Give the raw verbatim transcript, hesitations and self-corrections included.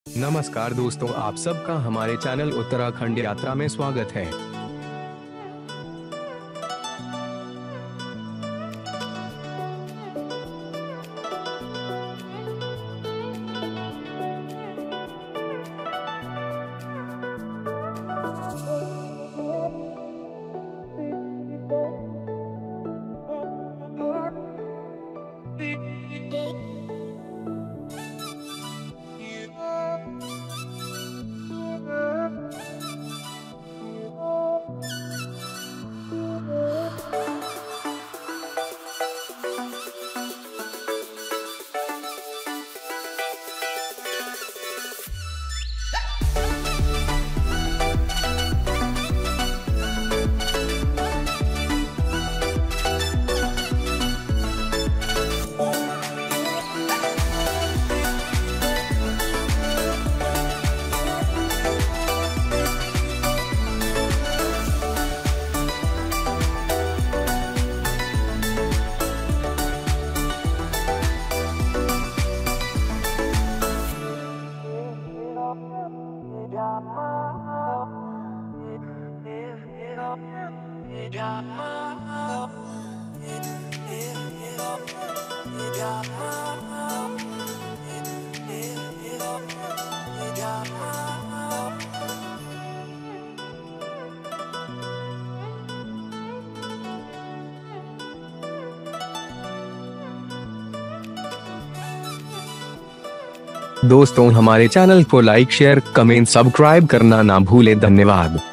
नमस्कार दोस्तों, आप सबका हमारे चैनल उत्तराखंड यात्रा में स्वागत है। दोस्तों, हमारे चैनल को लाइक, शेयर, कमेंट, सब्सक्राइब करना ना भूलें। धन्यवाद।